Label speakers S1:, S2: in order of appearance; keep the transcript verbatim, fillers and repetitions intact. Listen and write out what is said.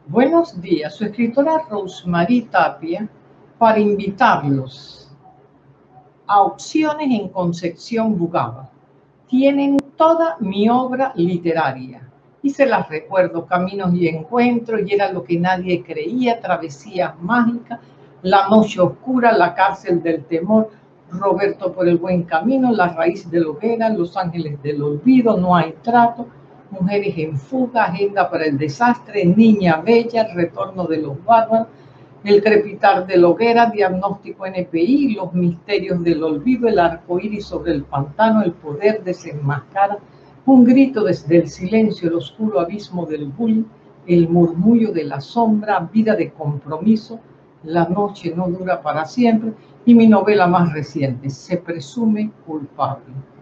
S1: Buenos días, su escritora Rosemary Tapia, para invitarlos a Opciones en Concepción Bugaba. Tienen toda mi obra literaria y se las recuerdo: Caminos y Encuentros, Y era lo que nadie creía, Travesías mágicas, La noche oscura, La cárcel del temor, Roberto por el buen camino, La raíz de la hoguera, Los ángeles del olvido, No hay trato, Mujeres en fuga, Agenda para el desastre, Niña bella, Retorno de los bárbaros, El crepitar de la hoguera, Diagnóstico N P I, Los misterios del olvido, El arco iris sobre el pantano, El poder desenmascara, Un grito desde el silencio, El oscuro abismo del bullying, El murmullo de la sombra, Vida de compromiso, La noche no dura para siempre, y mi novela más reciente, Se presume culpable.